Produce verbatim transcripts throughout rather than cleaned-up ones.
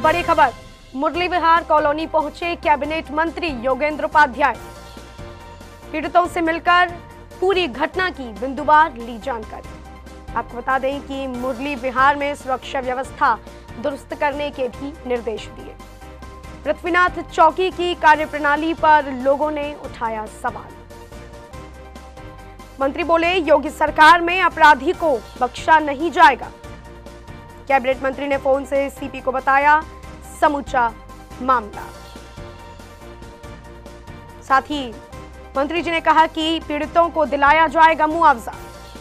बड़ी खबर, मुरली विहार कॉलोनी पहुंचे कैबिनेट मंत्री योगेंद्र उपाध्याय। पीड़ितों से मिलकर पूरी घटना की बिंदुवार ली जानकारी। आपको बता दें कि मुरली विहार में सुरक्षा व्यवस्था दुरुस्त करने के भी निर्देश दिए। पृथ्वीनाथ चौकी की कार्यप्रणाली पर लोगों ने उठाया सवाल। मंत्री बोले, योगी सरकार में अपराधी को बख्शा नहीं जाएगा। कैबिनेट मंत्री ने फोन से सीपी को बताया समूचा मामला। साथ ही मंत्री जी ने कहा कि पीड़ितों को दिलाया जाएगा मुआवजा।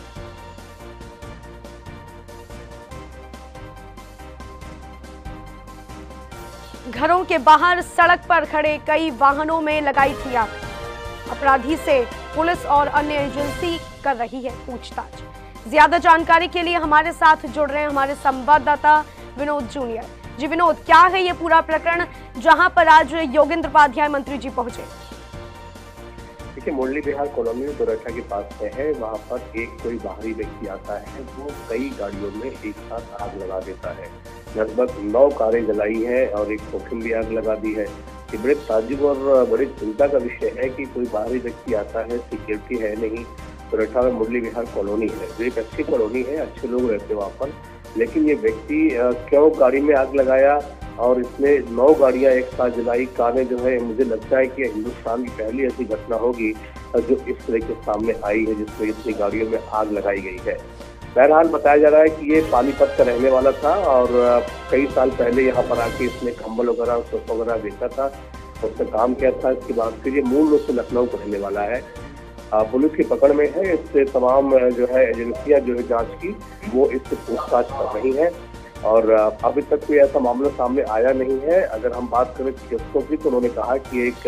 घरों के बाहर सड़क पर खड़े कई वाहनों में लगाई थी आग। अपराधी से पुलिस और अन्य एजेंसी कर रही है पूछताछ। ज्यादा जानकारी के लिए हमारे साथ जुड़ रहे हैं हमारे संवाददाता विनोद जूनियर। जी विनोद, क्या है ये पूरा प्रकरण जहां पर आज योगेंद्र उपाध्याय मंत्री जी पहुंचे? देखिए, मुरली विहार कॉलोनी में दोरठा के पास में है। वहां पर एक कोई बाहरी व्यक्ति आता है, वो कई गाड़ियों में एक साथ आग लगा देता है। लगभग नौ कारें जलाई है और एक खोखिन भी आग लगा दी है। ये बड़े ताज्जुब और बड़ी चिंता का विषय है कि कोई बाहरी व्यक्ति आता है, सिक्योरिटी है नहीं। दोरठा में मुरली विहार कॉलोनी है, जो एक अच्छी कॉलोनी है, अच्छे लोग रहते हैं वहाँ पर। लेकिन ये व्यक्ति क्यों गाड़ी में आग लगाया और इसने नौ गाड़ियां एक साथ जलाई, कारें जो है, मुझे लगता है कि हिंदुस्तान की पहली ऐसी घटना होगी जो इस तरह के सामने आई है, जिसमें इतनी गाड़ियों में आग लगाई गई है। बहरहाल बताया जा रहा है कि ये पानीपत का रहने वाला था और कई साल पहले यहाँ पर आके इसने कंबल वगैरह सोफा वगैरह बेचा था, उसने काम किया था। इसके बाद फिर ये मूल रूप से लखनऊ का रहने वाला है। पुलिस की पकड़ में है। इससे तमाम जो है एजेंसियां जो है जांच की, वो इससे पूछताछ कर रही हैं और अभी तक कोई ऐसा मामला सामने आया नहीं है। अगर हम बात करें चिकित्सकों की, तो उन्होंने कहा कि एक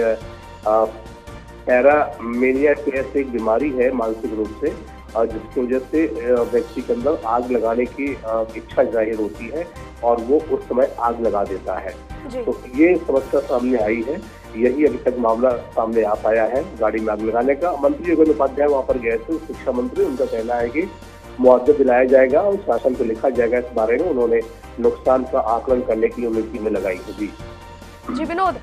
पैरामेनिया की ऐसी एक बीमारी है मानसिक रूप से, और जिसकी वजह से व्यक्ति के अंदर आग लगाने की इच्छा जाहिर होती है और वो उस समय आग लगा देता है। तो ये समस्या सामने आई है। यही अभी तक मामला सामने आ पाया है गाड़ी में आग लगाने का। मंत्री योगेंद्र उपाध्याय वहाँ पर गए थे, शिक्षा मंत्री, उनका कहना है कि मुआवजा दिलाया जाएगा और शासन को लिखा जाएगा इस बारे में। उन्होंने नुकसान का आकलन करने की उम्मीद में लगाई है। जी जी विनोद,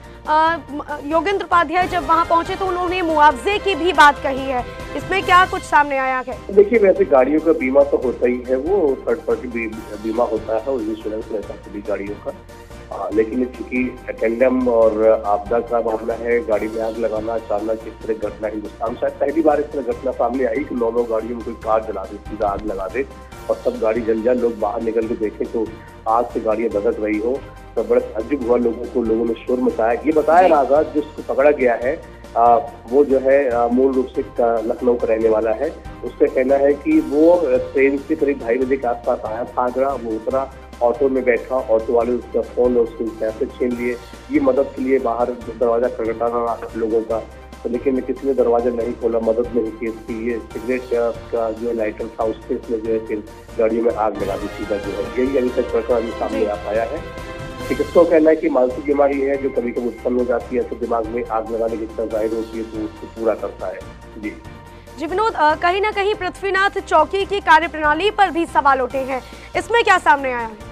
योगेंद्र उपाध्याय जब वहां पहुंचे तो उन्होंने मुआवजे की भी बात कही है, इसमें क्या कुछ सामने आया है? देखिए, वैसे गाड़ियों का बीमा तो होता ही है, वो थर्ड पार्टी बीमा होता है और इंश्योरेंस रहता है सभी गाड़ियों का। आ, लेकिन चूंकि अटेंडम और आपदा का मामला है, गाड़ी में आग लगाना अचानक इस तरह घटना हिंदुस्तान शायद पहली बार इस तरह घटना सामने आई कि नौ नौ गाड़ियों में कोई कार जला दे, सीधा आग लगा दे और सब गाड़ी जल जाए। लोग बाहर निकल के देखें तो आग से गाड़ियां धधक रही हो, तो बड़ा ताज्जुब हुआ लोगों को। लोगों ने शोर मचाया। ये बताया रहा था जिसको पकड़ा गया है आ, वो जो है आ, मूल रूप से लखनऊ का रहने वाला है। उसका कहना है कि वो ट्रेन से करीब ढाई बजे के आसपास आया था आगरा। वो उतरा, ऑटो में बैठा, ऑटो वाले उसका फोन और उसके पैसे छीन लिए। ये मदद के लिए बाहर दरवाजा खटखटाना रहा लोगों का, तो लेकिन किसी ने दरवाजा नहीं खोला, मदद नहीं की इसकी। ये सिगरेट का जो लाइटर था उससे इसने जो है फिर गाड़ी में आग लगा दी सीधा जो है। यही अभी तक प्रकरण सामने आ पाया है। चिकित्सकों का कहना है कि मानसिक बीमारी है जो कभी कभी उत्पन्न हो जाती है, तो दिमाग में आग लगाने की इच्छा जाहिर होती है, तो उसको पूरा करता है। जी जी विनोद, कहीं ना कहीं पृथ्वीनाथ चौकी की कार्यप्रणाली पर भी सवाल उठे हैं, इसमें क्या सामने आया है?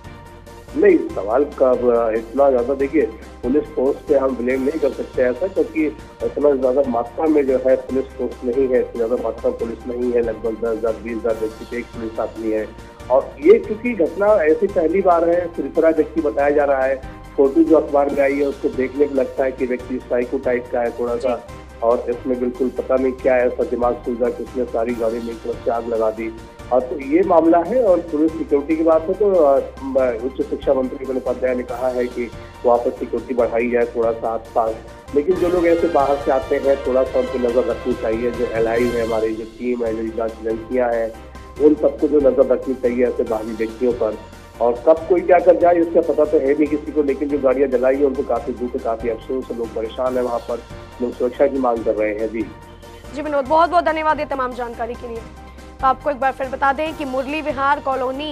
नहीं, सवाल का इतना ज्यादा, देखिए, पुलिस फोर्स पे हम ब्लेम नहीं कर सकते ऐसा, क्योंकि इतना ज्यादा मात्रा में जो है पुलिस फोर्स नहीं है, इतनी ज्यादा मात्रा पुलिस नहीं है। लगभग दस हजार बीस हजार व्यक्ति एक पुलिस आदमी है और ये क्योंकि घटना ऐसी पहली बार है, सिरसरा व्यक्ति बताया जा रहा है। फोटो जो अखबार में आई है उसको देखने में लगता है कि व्यक्ति साइको टाइप का है थोड़ा सा, और इसमें बिल्कुल पता नहीं क्या ऐसा दिमाग सूझा कि उसने सारी गाड़ी में एक तरफ से आग लगा दी। और तो ये मामला है। और पुलिस सिक्योरिटी की बात है तो उच्च शिक्षा मंत्री योगेंद्र उपाध्याय ने कहा है कि वहाँ पर सिक्योरिटी बढ़ाई जाए थोड़ा सा आसपास। लेकिन जो लोग ऐसे बाहर से आते हैं, थोड़ा सा उन पर नजर रखनी चाहिए। जो एल आई है, हमारी जो टीम है, जो जांच एजेंसियाँ हैं, उन सबको जो नजर रखनी चाहिए ऐसे बाहरी व्यक्तियों पर। और कब कोई क्या कर जाए इसका पता तो है नहीं किसी को, लेकिन जो गाड़ियां जलाई है उनको काफी दुख, काफी अफसोस, लोग परेशान है। वहाँ पर लोग सुरक्षा की मांग कर रहे हैं। जी जी विनोद, बहुत बहुत धन्यवाद ये तमाम जानकारी के लिए। तो आपको एक बार फिर बता दें कि मुरली विहार कॉलोनी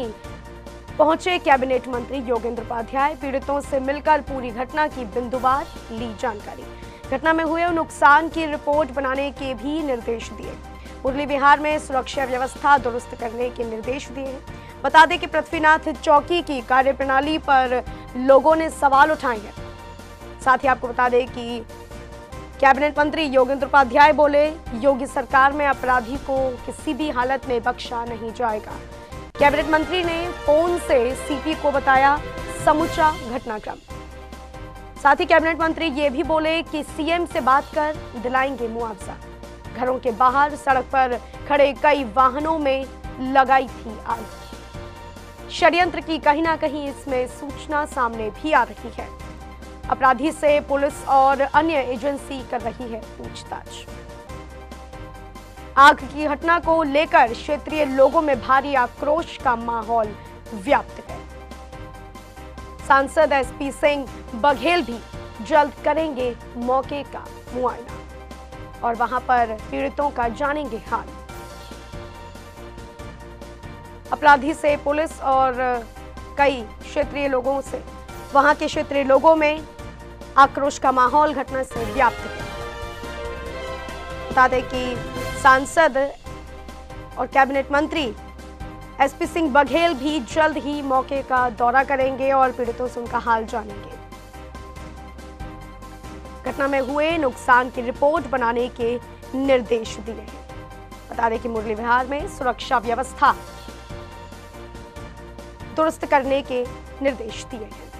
पहुंचे कैबिनेट मंत्री योगेंद्र उपाध्याय। पीड़ितों से मिलकर पूरी घटना की बिंदुवार ली जानकारी। घटना में हुए नुकसान की रिपोर्ट बनाने के भी निर्देश दिए। मुरली विहार में सुरक्षा व्यवस्था दुरुस्त करने के निर्देश दिए हैं। बता दें कि पृथ्वीनाथ चौकी की कार्यप्रणाली पर लोगों ने सवाल उठाए हैं। साथ ही आपको बता दें कि कैबिनेट मंत्री योगेंद्र उपाध्याय बोले, योगी सरकार में अपराधी को किसी भी हालत में बख्शा नहीं जाएगा। कैबिनेट मंत्री ने फोन से सीपी को बताया समूचा घटनाक्रम। साथ ही कैबिनेट मंत्री ये भी बोले कि सीएम से बात कर दिलाएंगे मुआवजा। घरों के बाहर सड़क पर खड़े कई वाहनों में लगाई थी आग। षड्यंत्र की कहीं ना कहीं इसमें सूचना सामने भी आ रही है। अपराधी से पुलिस और अन्य एजेंसी कर रही है पूछताछ। आग की घटना को लेकर क्षेत्रीय लोगों में भारी आक्रोश का माहौल व्याप्त है। सांसद एसपी सिंह बघेल भी जल्द करेंगे मौके का मुआयना और वहां पर पीड़ितों का जानेंगे हाल। अपराधी से पुलिस और कई क्षेत्रीय लोगों से वहां के क्षेत्रीय लोगों में आक्रोश का माहौल घटना से व्याप्त है। बता दें कि सांसद और कैबिनेट मंत्री एसपी सिंह बघेल भी जल्द ही मौके का दौरा करेंगे और पीड़ितों से उनका हाल जानेंगे। घटना में हुए नुकसान की रिपोर्ट बनाने के निर्देश दिए हैं। बता दें कि मुरली विहार में सुरक्षा व्यवस्था दुरुस्त करने के निर्देश दिए हैं।